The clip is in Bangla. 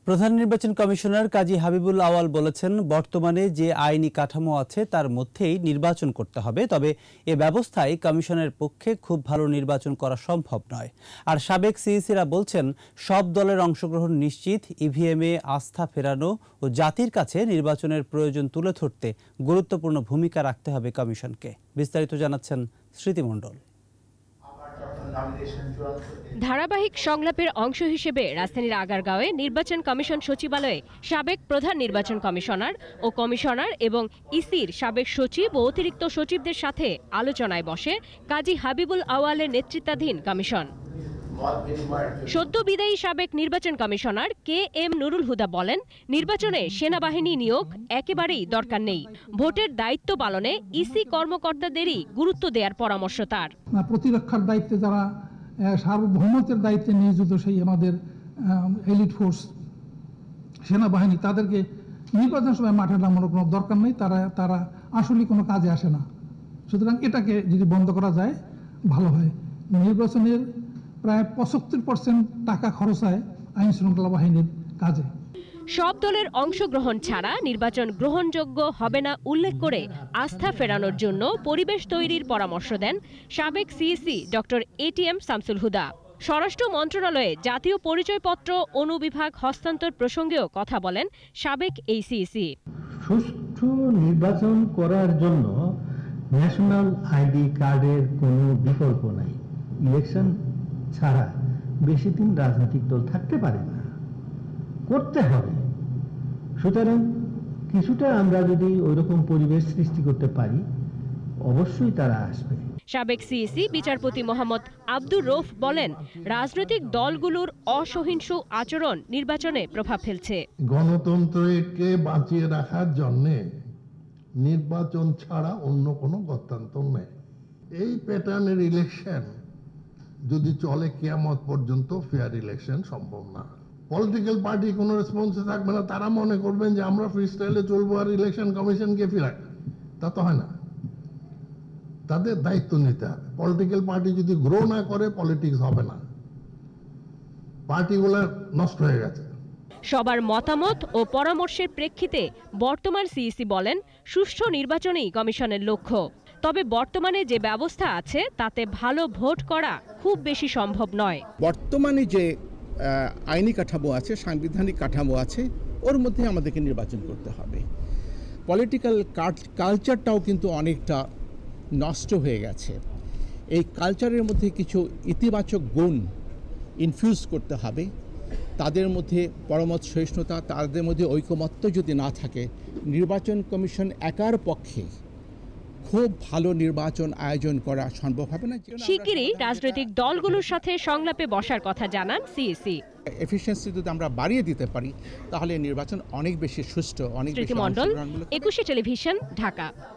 প্রধান নির্বাচন কমিশনার কাজী হাবিবুল আওয়াল বলেছেন, বর্তমানে যে আইনি কাঠামো আছে তার মধ্যেই নির্বাচন করতে হবে, তবে এ ব্যবস্থায় কমিশনের পক্ষে খুব ভালো নির্বাচন করা সম্ভব নয়। আর সাবেক সিইসিরা বলছেন, সব দলের অংশগ্রহণ নিশ্চিত, ইভিএমে আস্থা ফেরানো ও জাতির কাছে নির্বাচনের প্রয়োজন তুলে ধরতে গুরুত্বপূর্ণ ভূমিকা রাখতে হবে কমিশনকে। বিস্তারিত জানাচ্ছেন স্মৃতি মণ্ডল। ধারাবাহিক সংলাপের অংশ হিসেবে রাজধানীর আগারগাঁওয়ে নির্বাচন কমিশন সচিবালয়ে সাবেক প্রধান নির্বাচন কমিশনার ও কমিশনার এবং ইসির সাবেক সচিব ও অতিরিক্ত সচিবদের সাথে আলোচনায় বসে কাজী হাবিবুল আওয়ালের নেতৃত্বাধীন কমিশন। সদ্য বিদায়ী সাবেক নির্বাচন কমিশনার KM নুরুল হুদা বলেন, নির্বাচনে সেনাবাহিনী নিয়োগ একেবারেই দরকার নেই। ভোটের দায়িত্ব পালনে ইসি কর্মকর্তাদেরই গুরুত্ব দেওয়ার পরামর্শ তার। প্রতিরক্ষার দায়িত্বে যারা সার্বভৌমত্বের দায়িত্বে নিয়োজিত, সেই আমাদের এলিট ফোর্স সেনাবাহিনী, তাদেরকে নির্বাচন সময় মাঠে নামানোর কোনো দরকার নেই। তারা আসলে কোনো কাজে আসে না। সুতরাং এটাকে যদি বন্ধ করা যায় ভালো হয়। নির্বাচনের প্রায় 75% টাকা খরচ হয় আইন শৃঙ্খলা বাহিনীর কাজে। সব দলের অংশগ্রহণ ছাড়া নির্বাচন গ্রহণযোগ্য হবে না উল্লেখ করে আস্থা ফেরানোর জন্য পরিবেশ তৈরির পরামর্শ দেন সাবেক CEC doctor ATM Shamsul Huda. স্বরাষ্ট্র মন্ত্রণালয়ে জাতীয় পরিচয়পত্র অনুবিভাগ হস্তান্তর প্রসঙ্গেও কথা বলেন সাবেক এই সিইসি। সুষ্ঠু নির্বাচন করার জন্য ন্যাশনাল আইডি কার্ডের কোনো বিকল্প নাই। ইলেকশন ছাড়া বেশি দিন রাজনৈতিক দল থাকতে পারে না, করতে হবে। সুতরাং কিছুটা আমরা যদি ওইরকম পরিবেশ সৃষ্টি করতে পারি, অবশ্যই তারা আসবে। সাবেক সিইসি বিচারপতি মোহাম্মদ আব্দুর রৌফ বলেন, রাজনৈতিক দলগুলোর অসহিংস আচরণ নির্বাচনে প্রভাব ফেলছে। গণতন্ত্রকে বাঁচিয়ে রাখার জন্য নির্বাচন ছাড়া অন্য কোনো গত্যন্তর নেই। এই প্যাটার্নের ইলেকশন যদি চলে কিয়ামত পর্যন্ত, ফেয়ার ইলেকশন সম্ভব না। পলিটিক্যাল পার্টি কোনো রেসপন্সে থাকবে না। তারা মনে করবেন যে আমরা ফ্রি স্টাইলে চলবো আর ইলেকশন কমিশনকে ফিরাক, তা তো হয় না। তাদের দায়িত্ব নিতে হবে। পলিটিক্যাল পার্টি যদি গ্রো না করে, পলিটিক্স হবে না। পার্টিগুলো নষ্ট হয়ে গেছে। সবার মতামত ও পরামর্শের প্রেক্ষিতে বর্তমান সিইসি বলেন, সুষ্ঠু নির্বাচনেই কমিশনের লক্ষ্য। তবে বর্তমানে যে ব্যবস্থা আছে তাতে ভালো ভোট করা খুব বেশি সম্ভব নয়। বর্তমানে যে আইনি কাঠামো আছে, সাংবিধানিক কাঠামো আছে, ওর মধ্যে আমাদেরকে নির্বাচন করতে হবে। পলিটিক্যাল কালচারটাও কিন্তু অনেকটা নষ্ট হয়ে গেছে। এই কালচারের মধ্যে কিছু ইতিবাচক গুণ ইনফিউজ করতে হবে। তাদের মধ্যে পরমত সহিষ্ণুতা, তাদের মধ্যে ঐকমত্য যদি না থাকে, নির্বাচন কমিশন একার পক্ষে খুব ভালো নির্বাচন আয়োজন করা সম্ভব হবে না। শিগগিরই রাজনৈতিক দলগুলোর সাথে সংলাপে বসার কথা জানান সিইসি। এফিসিয়েন্সি যদি আমরা বাড়িয়ে দিতে পারি, তাহলে নির্বাচন অনেক বেশি সুষ্ঠু, অনেক বেশি। মণ্ডল, একুশে টেলিভিশন, ঢাকা।